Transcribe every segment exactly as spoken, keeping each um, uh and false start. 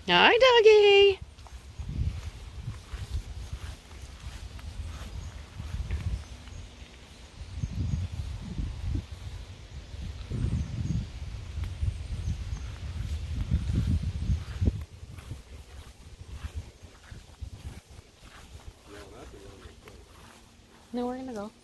Hi, doggy. No, we're gonna go.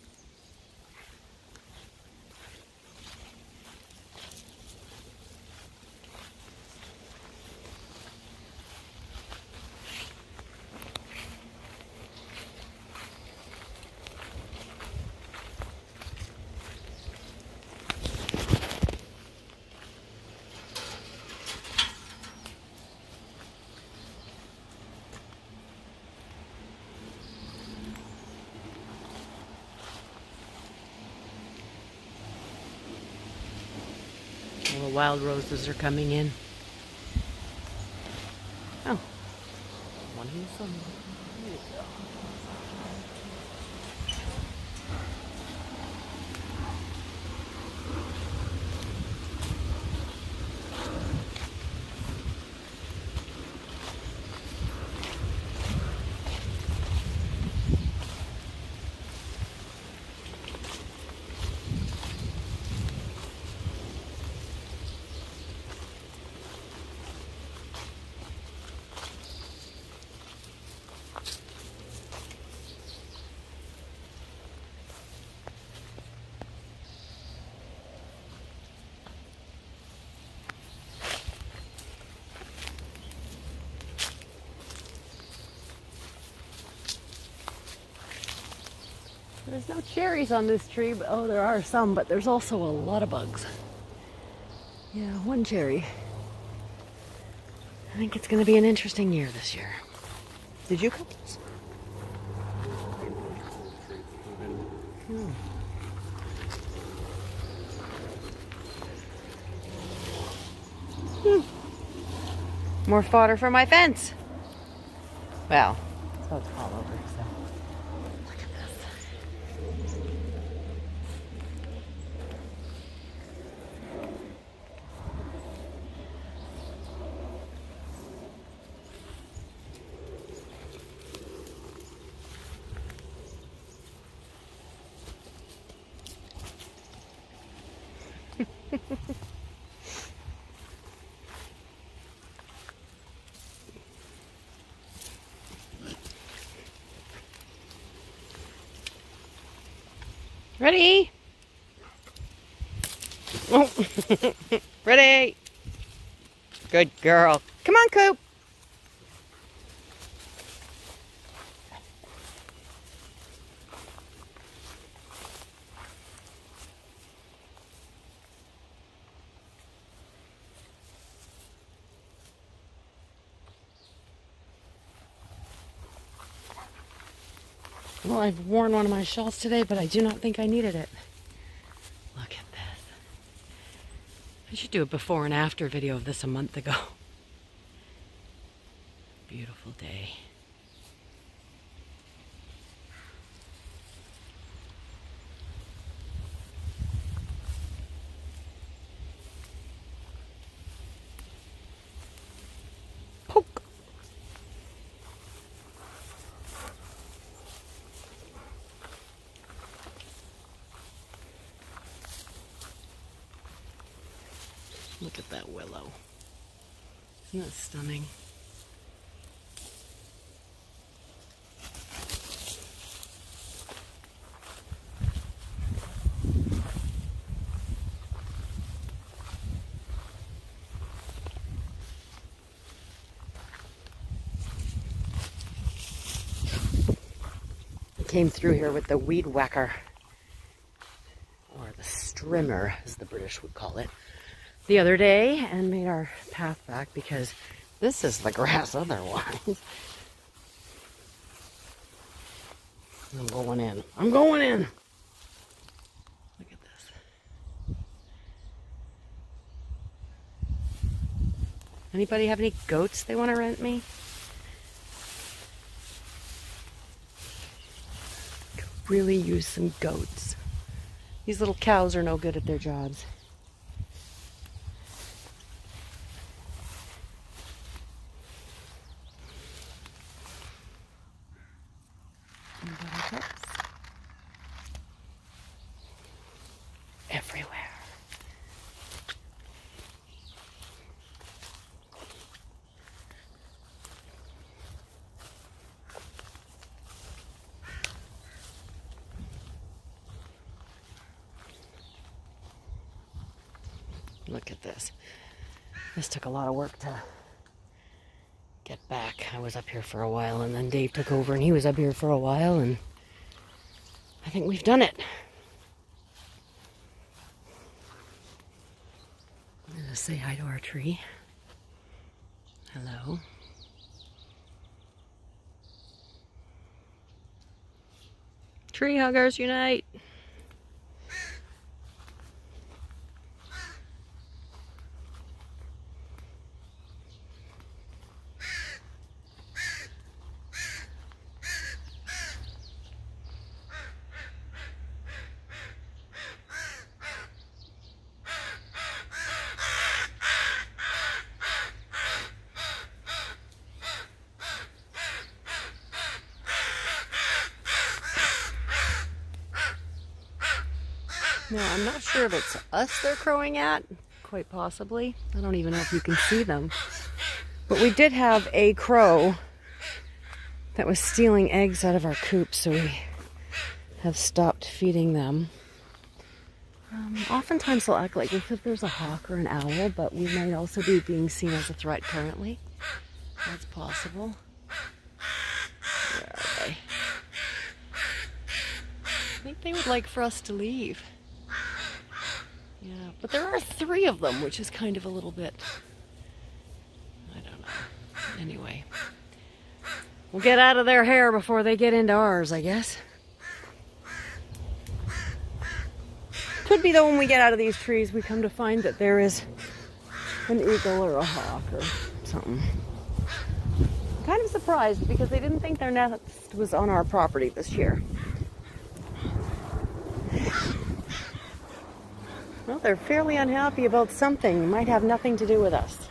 All the wild roses are coming in. Oh, one in the sun. There you go. There's no cherries on this tree, but oh, there are some, but there's also a lot of bugs. Yeah, one cherry. I think it's going to be an interesting year this year. Did you cut this? Hmm. Hmm. More fodder for my fence. Well, it's about to fall over, so. Look at this. Ready? Oh. Ready? Good girl. Come on, Coop. Well, I've worn one of my shawls today, but I do not think I needed it. Look at this. I should do a before and after video of this a month ago. Beautiful day. Poke. Look at that willow. Isn't that stunning? Came through here with the weed whacker, or the strimmer as the British would call it, the other day, and made our path back because this is the grass otherwise. I'm going in. I'm going in. Look at this. Anybody have any goats they want to rent me? Really use some goats. These little cows are no good at their jobs. and buttercups everywhere. Look at this. This took a lot of work to get back. I was up here for a while, and then Dave took over, and he was up here for a while, and I think we've done it. I'm gonna say hi to our tree. Hello. Tree huggers unite! Now, I'm not sure if it's us they're crowing at, quite possibly. I don't even know if you can see them. But we did have a crow that was stealing eggs out of our coop, so we have stopped feeding them. Um, oftentimes they'll act like if there's a hawk or an owl, but we might also be being seen as a threat currently. That's possible. Where are they? I think they would like for us to leave. Yeah, but there are three of them, which is kind of a little bit, I don't know. Anyway, we'll get out of their hair before they get into ours, I guess. Could be though when we get out of these trees, we come to find that there is an eagle or a hawk or something. I'm kind of surprised because they didn't think their nest was on our property this year. Well, they're fairly unhappy about something. It might have nothing to do with us.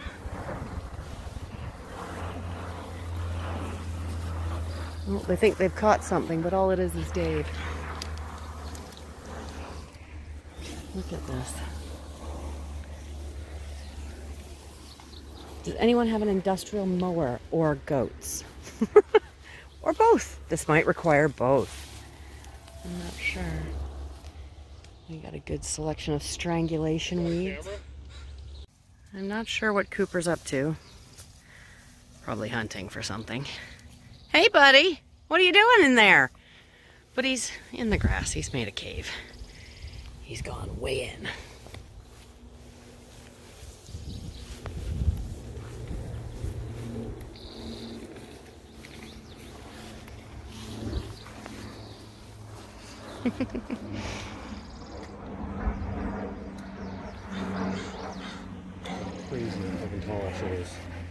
Well, they think they've caught something, but all it is is Dave. Look at this. Does anyone have an industrial mower or goats? Or both? This might require both. I'm not sure. We got a good selection of strangulation weeds. I'm not sure what Cooper's up to. Probably hunting for something. Hey, buddy! What are you doing in there? But he's in the grass. He's made a cave. He's gone way in. Crazy fucking tall she is.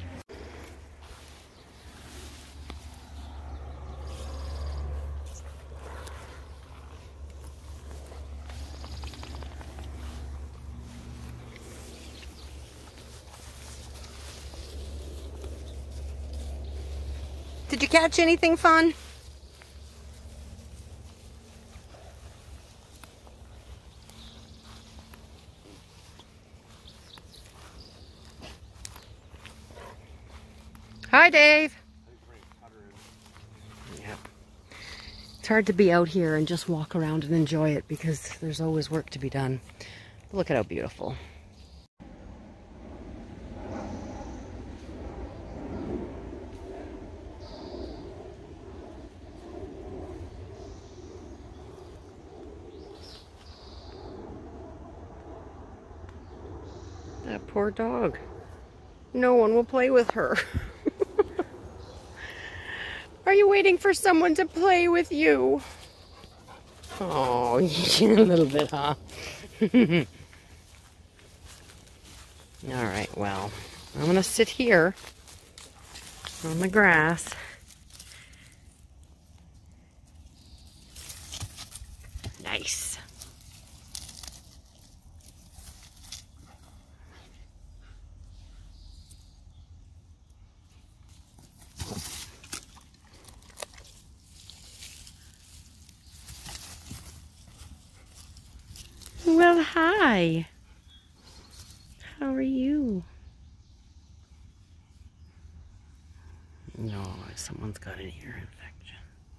Did you catch anything fun? Hi, Dave. Yep. It's hard to be out here and just walk around and enjoy it because there's always work to be done. But look at how beautiful. That poor dog. No one will play with her. Are you waiting for someone to play with you? Oh, a little bit, huh? All right, well, I'm gonna sit here on the grass. Nice. hi. How are you? No, someone's got an ear infection.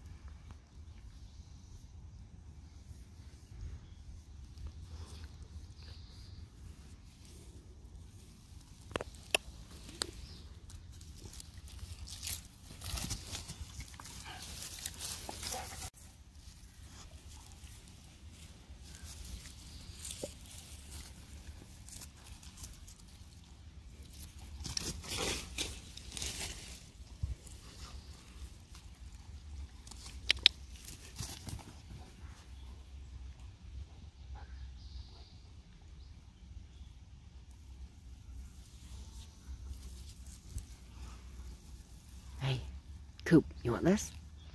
Hey, Coop, you want this?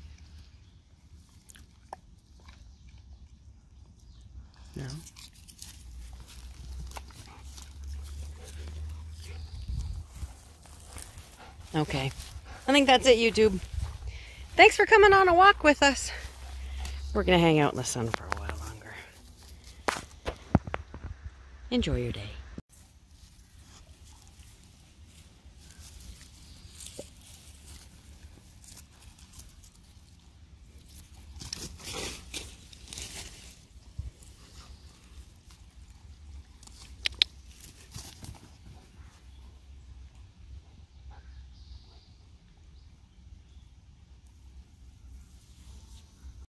No? Okay. I think that's it, YouTube. Thanks for coming on a walk with us. We're going to hang out in the sun for a while longer. Enjoy your day.